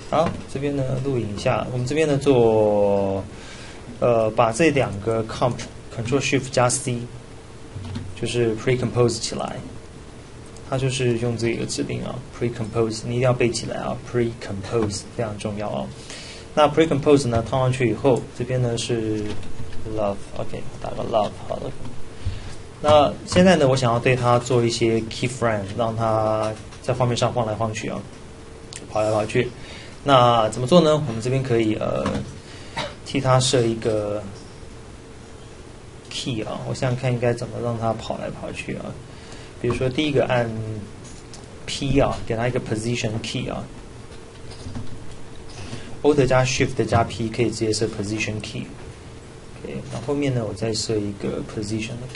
好，这边呢录影一下，我们这边呢做把这两个 comp Ctrl Shift 加 C， 就是 pre-compose 起来。它就是用这个指令啊 ，pre-compose， 你一定要背起来啊 ，pre-compose 非常重要啊。那 pre-compose 呢套上去以后，这边呢是 love，OK， 打个 love 好了。那现在呢，我想要对它做一些 keyframe， 让它在画面上晃来晃去啊，跑来跑去。那怎么做呢？我们这边可以替它设一个 key 啊，我想想看应该怎么让它跑来跑去啊。比如说第一个按 P 啊，给它一个 position key 啊 ，Alt 加 Shift 加 P 可以直接设 position key。OK， 然后后面呢，我再设一个 position 的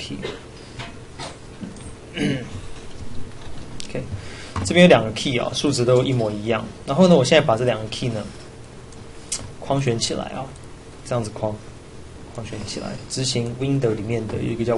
key。OK， 这边有两个 key 啊，数值都一模一样。然后呢，我现在把这两个 key 呢框选起来啊，这样子框选起来，执行 Window 里面的有一个叫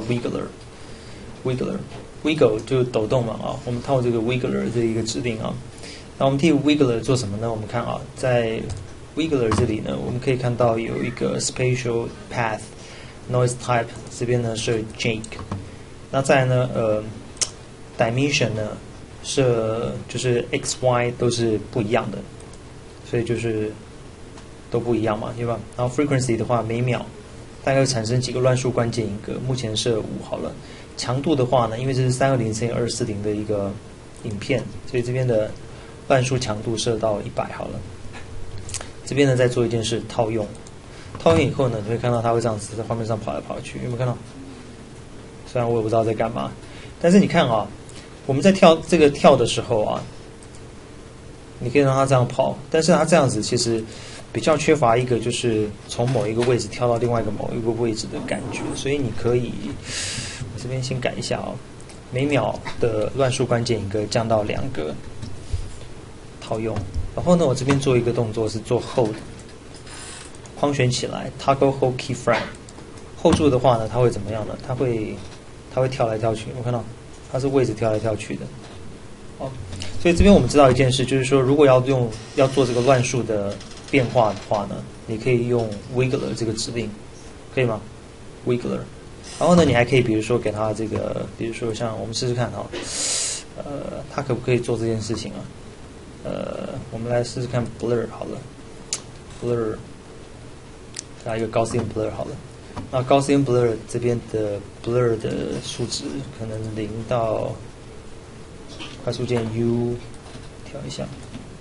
Wiggler。Wiggle 就是抖动嘛啊，我们套这个 Wiggler 这一个指令啊。那我们替 Wiggler 做什么呢？我们看啊，在 Wiggler 这里呢，我们可以看到有一个 Spatial Path Noise Type， 这边呢是 Jake。那再来呢Dimension 呢是就是 X、Y 都是不一样的，所以就是都不一样嘛，对吧？然后 Frequency 的话，每秒大概会产生几个乱数关键音格，目前设5好了。强度的话呢，因为这是320×240的一个影片，所以这边的乱数强度设到100好了。这边呢再做一件事，套用以后呢，你会看到它会这样子在画面上跑来跑去，有没有看到？虽然我也不知道在干嘛，但是你看啊，我们在跳的时候啊，你可以让它这样跑，但是它这样子其实比较缺乏一个就是从某一个位置跳到另外一个某一个位置的感觉，所以你可以这边先改一下哦，每秒的乱数关键音格降到2个，套用。然后呢，我这边做一个动作是做 hold， 框选起来 ，toggle hold keyframe。hold 住的话呢，它会怎么样呢？它会跳来跳去，我看到它是位置跳来跳去的。哦，所以这边我们知道一件事，就是说如果要做这个乱数的变化的话呢，你可以用 Wiggler 这个指令，可以吗 ？Wiggler。然后呢，你还可以比如说给它这个，比如说像我们试试看哈，它可不可以做这件事情啊？我们来试试看 blur 好了 ，blur， 加一个Gaussian blur 好了。那Gaussian blur 这边的 blur 的数值可能0到快速键 U 调一下，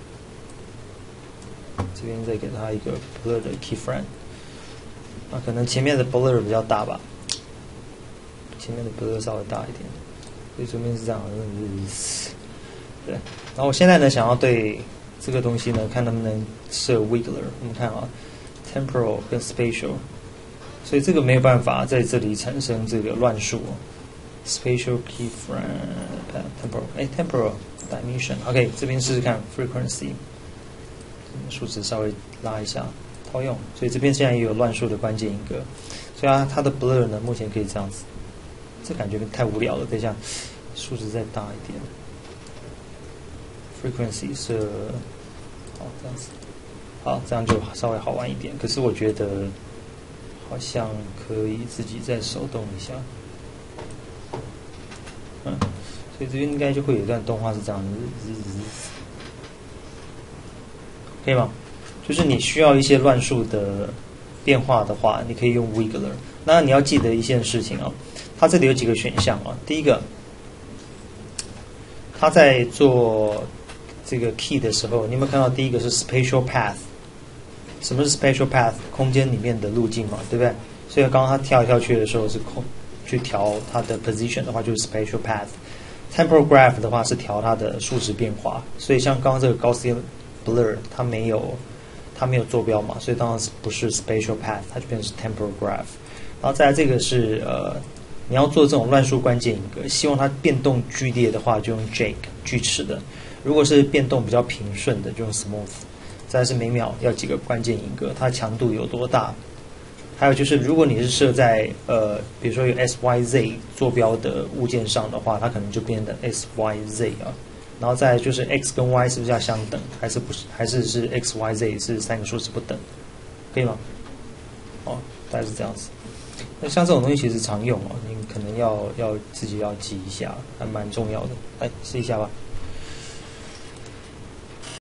这边再给它一个 blur 的 keyframe。那可能前面的 blur 比较大吧。前面的 blur 稍微大一点，所以这边是这样的，对。然后我现在呢，想要对这个东西呢，看能不能设 Wiggler。我们看啊 ，temporal 跟 spatial， 所以这个没有办法在这里产生这个乱数。Spatial keyframe temporal dimension，OK， 这边试试看 frequency， 数值稍微拉一下，套用。所以这边现在也有乱数的关键音格，所以它的 blur 呢，目前可以这样子。这感觉太无聊了，等一下数值再大一点 ，frequency 是好这样子，好这样就稍微好玩一点。可是我觉得好像可以自己再手动一下，所以这边应该就会有一段动画是这样，可以吗？就是你需要一些乱数的变化的话，你可以用 Wiggler。那你要记得一件事情啊。它这里有几个选项啊。第一个，它在做这个 key 的时候，你有没有看到第一个是 spatial path？ 什么是 spatial path？ 空间里面的路径嘛，对不对？所以刚刚它跳来跳去的时候是去调它的 position 的话，就是 spatial path。temporal graph 的话是调它的数值变化。所以像刚刚这个Gaussian blur， 它没有坐标嘛，所以当然不是 spatial path， 它就变成是 temporal graph。然后再来这个是你要做这种乱数关键音格，希望它变动剧烈的话，就用 Jake 锯齿的；如果是变动比较平顺的，就用 Smooth。再来是每秒要几个关键音格，它强度有多大？还有就是，如果你是设在比如说有 SYZ 坐标的物件上的话，它可能就变成 SYZ 啊。 然后再来就是 x 跟 y 是不是要相等，还是不是？还是x y z 是三个数是不等，可以吗？哦，大概是这样子。那像这种东西其实常用哦，你可能要自己要记一下，还蛮重要的。来试一下吧。